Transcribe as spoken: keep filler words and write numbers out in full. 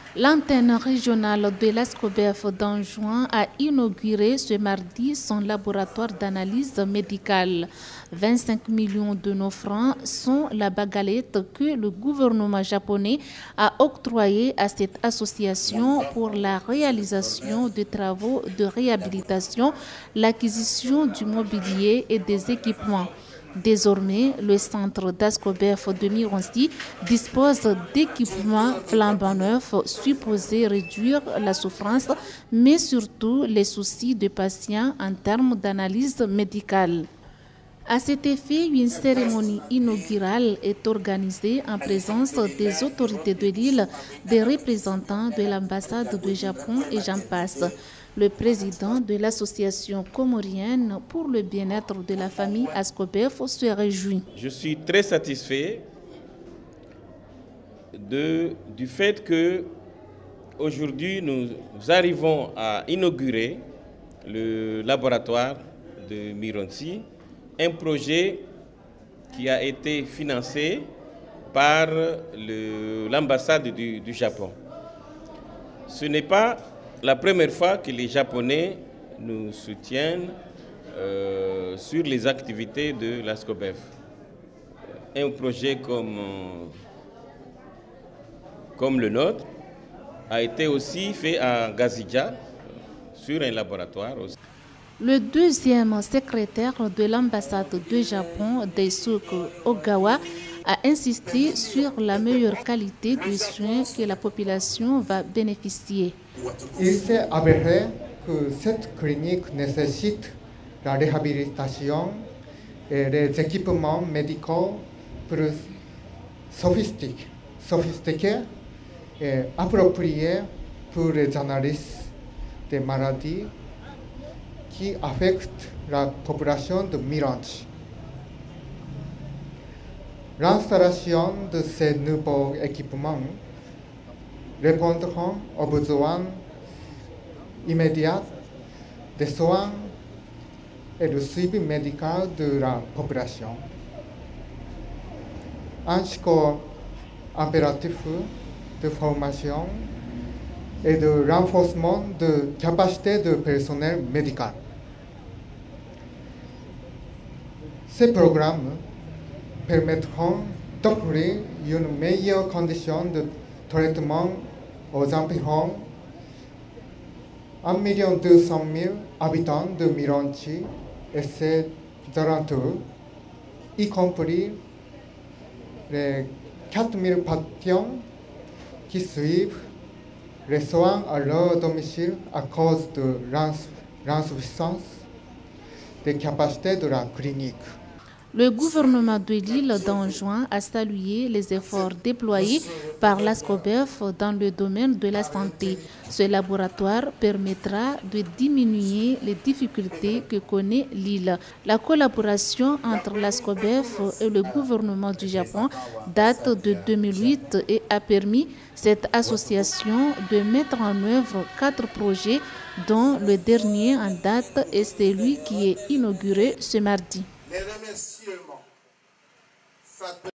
L'antenne régionale de l'ASCOBEF d'Anjouan a inauguré ce mardi son laboratoire d'analyse médicale. vingt-cinq millions de nos francs sont la bagalette que le gouvernement japonais a octroyée à cette association pour la réalisation de travaux de réhabilitation, l'acquisition du mobilier et des équipements. Désormais, le centre d'ASCOBEF de Mironzi dispose d'équipements flambant neufs supposés réduire la souffrance, mais surtout les soucis des patients en termes d'analyse médicale. À cet effet, une cérémonie inaugurale est organisée en présence des autorités de l'île, des représentants de l'ambassade du Japon et j'en passe. Le président de l'association comorienne pour le bien-être de la famille ASCOBEF se réjouit. Je suis très satisfait de, du fait que aujourd'hui nous arrivons à inaugurer le laboratoire de Mironzi, un projet qui a été financé par l'ambassade du, du Japon. Ce n'est pas la première fois que les Japonais nous soutiennent euh, sur les activités de l'ASCOBEF. Un projet comme, comme le nôtre a été aussi fait à Gazidja, sur un laboratoire aussi. Le deuxième secrétaire de l'ambassade du Japon, Daisuke Ogawa, a insisté sur la meilleure qualité des soins que la population va bénéficier. Il s'est avéré que cette clinique nécessite la réhabilitation et les équipements médicaux plus sophistiqués, sophistiqués et appropriés pour les analyses des maladies qui affectent la population de Mironzi. L'installation de ces nouveaux équipements répondront aux besoins immédiats des soins et le suivi médical de la population, ainsi qu'aux impératifs de formation et de renforcement de capacité de personnel médical. Ces programmes permettront d'offrir une meilleure condition de traitement aux environs un million deux cent mille habitants de Mironzi et ses alentours, y compris les quatre mille patients qui suivent les soins à leur domicile à cause de l'insuffisance des capacités de la clinique. Le gouvernement de l'île d'Anjouan a salué les efforts déployés par l'ASCOBEF dans le domaine de la santé. Ce laboratoire permettra de diminuer les difficultés que connaît l'île. La collaboration entre l'ASCOBEF et le gouvernement du Japon date de deux mille huit et a permis cette association de mettre en œuvre quatre projets, dont le dernier en date est celui qui est inauguré ce mardi. Les remerciements.